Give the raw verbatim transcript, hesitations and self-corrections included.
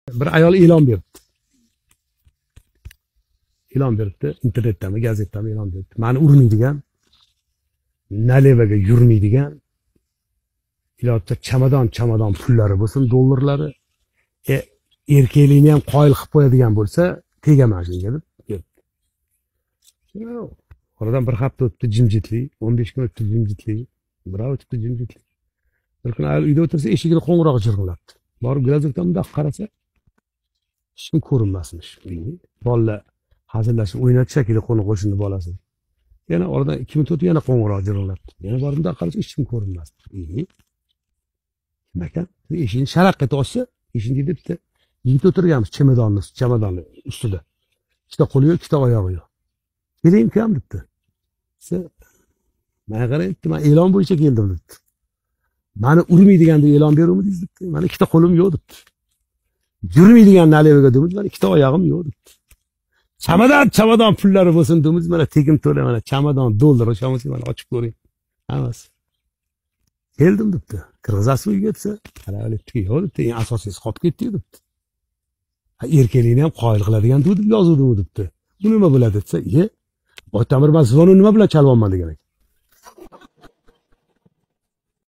Bir ayol e'lon berdi. E'lon berdi. Internetdami, gazetdami e'lon berdi. Meni urmaydigan, nalevaga yurmaydigan, ilotda chamadon chamadon pullari bo'lsin, dollarlari, e, erkaklikni ham qoyil qilib qo'yadigan bo'lsa, tegaman shunga deb berdi. Oradan bir hafta o'tdi jimjitlik, o'n besh kun o'tdi jimjitlik, bir oy o'tdi jimjitlik. Bir kun ayol uyda o'tirsa, eshigida qo'ng'iroq jirg'ilabdi. Borib glazokdan bundoq qarasa, hech kim ko'rinmasmish. Bolalar hazillashib o'ynatib shakili qo'ni qo'shni bolasi. Yana oradan ikki minut o'tib yana qo'ng'iroq jirg'ilabdi. Yana borib bundoq qarasa, hech kim ko'rinmasdi. Nima ekan? Eshikni sharaqqa ochsa, eshikni debdi. Yigit o'tirganmiz chamadonni, chamadonni ustida. Ikkita qo'li yo'q, ikkita oyog'i yo'q. Keling ukam debdi. Siz men qarayapti, men e'lon bo'yicha keldim debdi. Meni urmaydigan deb e'lon beruvmidingiz debdi. Meni ikkita qo'lim yo'q debdi. Yurmaydigan nalevaga deb, meni ikkita oyog'im yo'q debdi. Chamadon chamadon pullari bo'lsin demiz, mana tegim to'la, mana chamadon dollar o'shamisi mana ochib ko'ring. Hammasi. Keldim debdi. Kirg'izasiz uyga desa, qarayapti, yo'q debdi. Eng asosiysi qolib ketdi debdi. Ha, erkaklikni ham qoyil qiladigan deb yozuvdim debdi. Bu nima bo'ladi desa, "Ye, Boytamir, men zvonni nima bilan chalib olman" degan ekan.